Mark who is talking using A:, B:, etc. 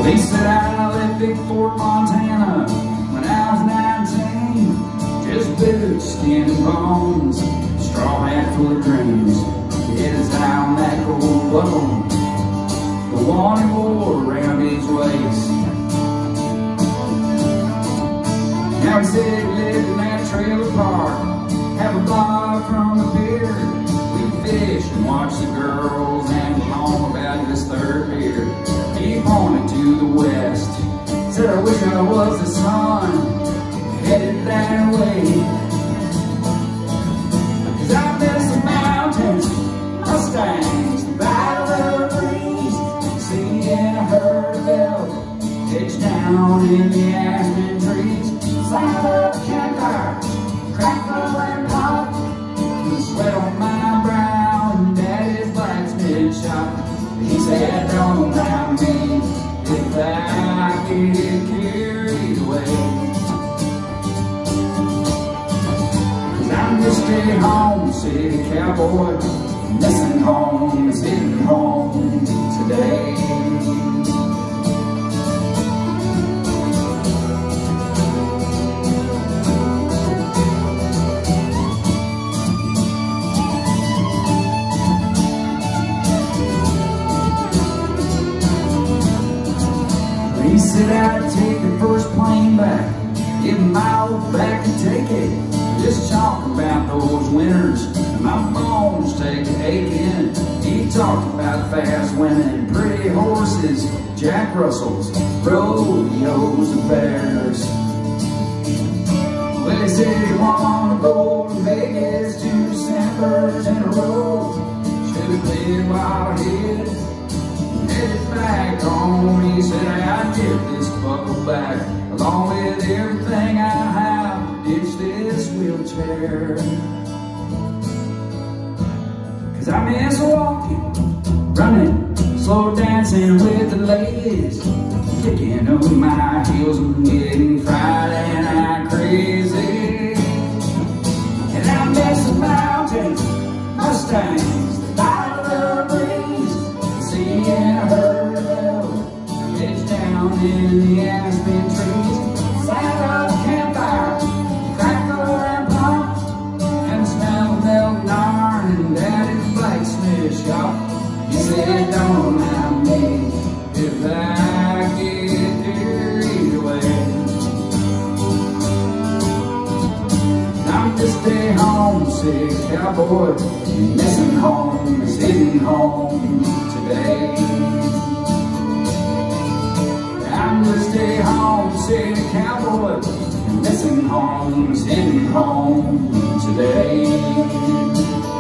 A: They said I left Big Fort, Montana when I was 19. Just boots, skin and bones, straw hat full of dreams. Headed down that gold bone, the one he wore around his waist. Now he said he lived in that trailer park, have a block from the pier. We fish and watch the girls and home about his third beer. He pointed to the west, said I wish I was the sun, headed that way. 'Cause I miss the mountains, Mustangs, the battle of the breeze, seeing a herd of elk pitched down in the aspen trees. Sound of a campfire, crackle and pop, the sweat on my brow and Daddy's blacksmith shop. He said, don't mind me if I get carried away, 'cause I'm just a homesick cowboy, missing home, sitting home today. He said I'd take the first plane back, if my old back could take it. Just talk about those winters, my bones take aching. He talked about fast women, pretty horses, Jack Russells, rodeos and bears. Well, he said he wanted to go to Vegas 2 Decembers in a row. Should have played wild ahead, headed back home. He said I'd give this buckle back, along with everything I have, ditch this wheelchair. 'Cause I miss walking, running, slow dancing with the ladies, kicking up my heels and getting Friday night crazy. And I miss the mountains, Mustangs, the battle of the breeze, seeing a herd of elk pitched down in the aspen trees. Sound of a campfire, crackle and pop, and the smell of milk and iron in Daddy's blacksmith shop. He said, don't mind me if I get carried away. I'm just a homesick cowboy, missing home, sitting home today. I'm just a homesick cowboy, missing home, sitting home today.